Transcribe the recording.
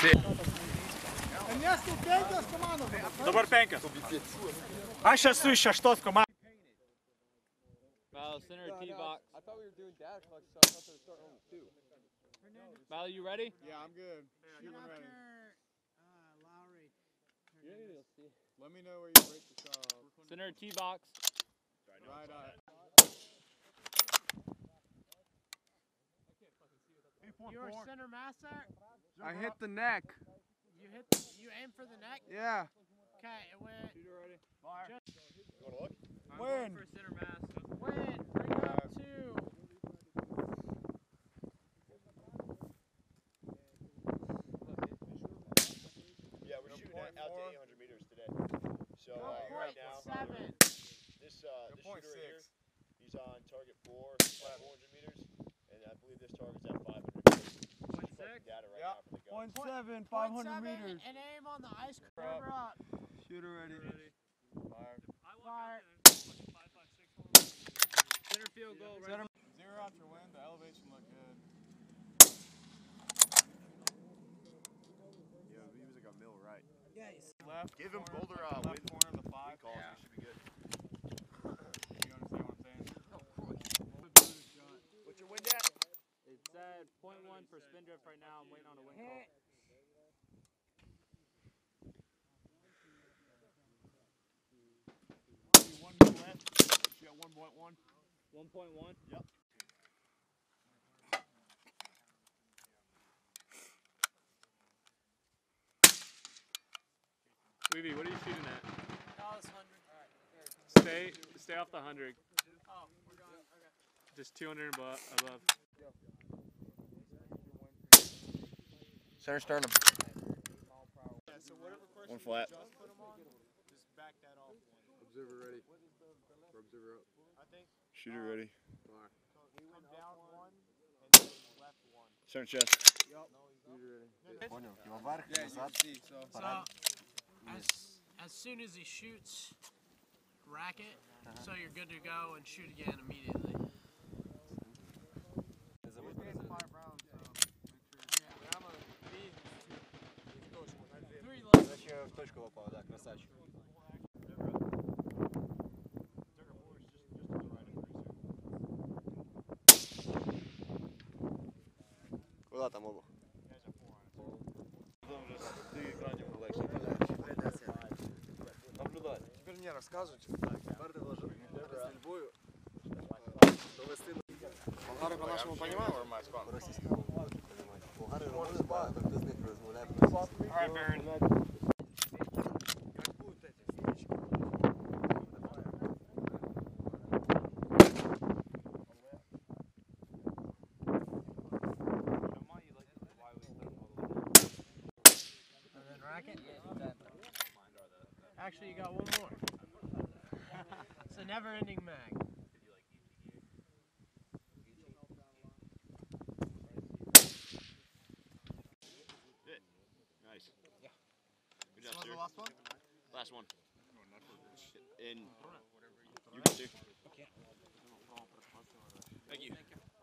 Dobar penka. Aj сейчас слышишь, что с командой. Val, center T-box. I thought we were doing data collection, so I thought they were starting on 2. Val, you ready? Yeah, I'm good. Shooting ready. Let me know where you break the shot off. Center T-box. Right eye. You're center master? I hit the neck. You aim for the neck? Yeah. Okay, it went. Shooter ready. Fire. You wanna look? Win. For center mass. Win. Bring up 2. Yeah, we're shooting out to 800 meters today. So right now, this shooter right here, he's on target 4 at 400 meters, and I believe this target's at 500 meters. Data right now for the gun. 0.7, 500 meters. And aim on the ice curve up. Shooter ready. Fire. Fire. Center field goal. Right. Zero out your wind. The elevation look good. Yeah, he was like a mill right. Left. Give him corner, boulder left wind. corner of the 5. Calls, he should be good. You understand what I'm saying? What's your wind at? It's at 0.1 for spin drift right now. I'm waiting on a wind call. One mil left. You got 1.1. 1.1? Yep. Weavy, what are you shooting at? Oh, it's 100. Stay off the 100. Oh, we're going. Okay. Just 200 above. Center sternum. Yeah, so whatever question One flat. you just put them on, just back that off. Observer ready. Observer up. I think. Shooter ready. Fire. He went down 1 and then left 1. Center chest. Yup. Shooter ready. Yeah, you can see, so. As soon as he shoots, rack it, so you're good to go and shoot again immediately. В точку попал, да, красавчик. Куда там оба? Наблюдать. Теперь мне рассказывайте. Карты вложили. Стрельбою. Довести. Болгары по-нашему понимают? По-российскому. Болгары розмовляють, хто з них розмовляє по-російському. All right, Baron. Actually, you got one more. It's a never-ending mag. Nice. Yeah. Good job, Was sir. the last one? Last one. And you can too. Okay. Thank you.